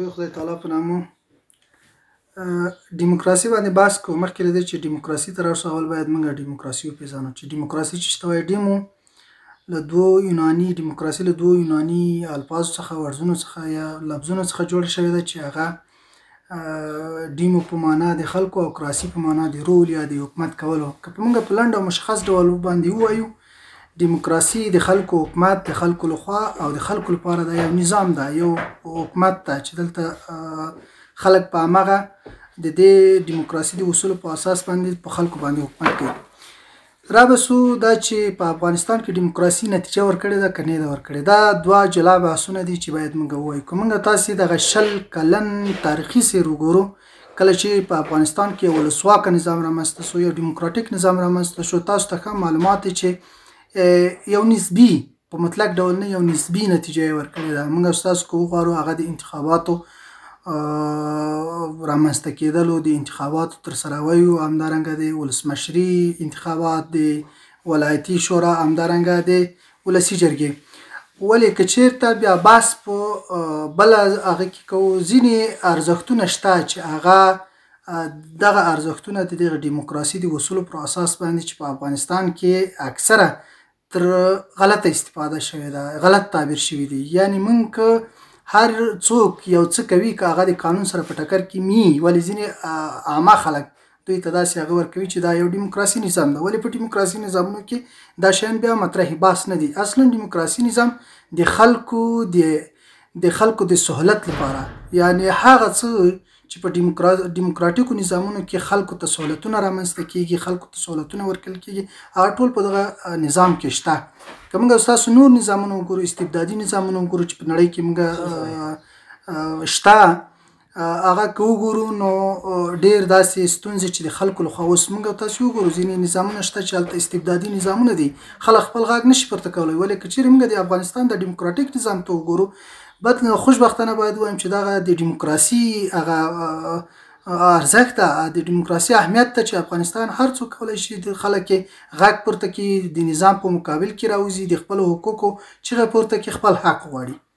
خدای تعالی په نامه دیموکراسي باندې بحث کوو. مخکې له دې چې دیموکراسي ته راشو اول باید موږ دیموکراسي وپېژنو چې دیموکراسي چې ته وایې ډیمو له دوو یوناني دیموکراسي له دوو یوناني الفاظو څخه ورځونو څخه یا لفظونو څخه جوړه شوې ده چې هغه ډیمو په معنا د خلکو او کراسي په معنا د رول یا د حکومت کولو. که په موږ په لنډ او مشخص ډول باندې ووایو دیموکراسي د خلکو حکومت د خلکو لخوا او د خلکو لپاره د یو نظام ده، یو حکومت ده چې دلته خلک په همغه د دې دیموکراسي د اصولو په اساس باندې په خلکو باندې حکومت کوي. را بسو دا چې په افغانستان کې دیموکراسي نتیجه ورکړې ده که نه ده ورکړې. دا دوه جلا بحثونه دي چې باید موږ ووایو. که موږ تاسې دغه 20 کلن تاریخي سیر وګورو، کله چې په افغانستان کې ولسواکه نظام رامنځته شو، یو دیموکراتیک نظام رامنځته شو، تاسو ته ښه معلومات دی چې یو نسبي په مطلق ډول نه یو نسبي نتیجه یې ورکړې ده. موږ ستاسو که وغواړو هغه د انتخاباتو رامنځته کېدلو، د انتخاباتو ترسرویو، همدارنګه د ولسمشري انتخابات، د ولایتي شورا، همدارنګه د ولسي جرګې. ولې که چېرته بیا بحث په بله هغه کې کوو، ځینې ارزښتونه شته چې هغه دغه ارزښتونه د دغه دیموکراسي د اصولو پر اساس باندې چې په افغانستان کې اکثره تر غلطه استفاده شوې ده، غلط تعبیر شوي دي. یعنی موږ که هر څوک یو څه کوي که هغه د قانون سره په ټکر کې مي، ولې ځینې عامه خلک دوی ته داسې هغه ورکوي چې دا یو دیموکراسي نظام ده. ولې په دیموکراسي نظامونو کې دا شیان بیا مطرح بحث نه دي. اصلا دیموکراسي نظام د خلکو د سهولت لپاره، یعنی هغه څه چې په دیموکراتیکو نظامونو کې خلکو ته سهولتونه رامنځته کیږي، خلکو ته سهولتونه ورکول کیږي، هغه ټول په دغه نظام کې شته. که موږ ستاسو نور نظامونه وګورو، استبدادي نظامونه وګورو چې په نړۍ کې موږ شته، هغه که وګورو نو ډېر داسې ستونزې چې د خلکو لخوا اوس موږ تاسو وګورو ځینې نظامونه شته چې هلته استبدادي نظامونه دي، خلک خپل غږ نشي پورته کولی. ولې که چېرې موږ د افغانستان د دیموکراتیک نظام ته وګورو، بد خوشبختانه باید ووایم چې دغه د دیموکراسي هغه ارزښت ده، د دیموکراسي اهمیت ته چې افغانستان هر څوک کولی شي د خلک غږ پورته کړي، د نظام په مقابل کې راوځي، د خپلو حقوقو چیغه پورته کړي، خپل حق وغواړي.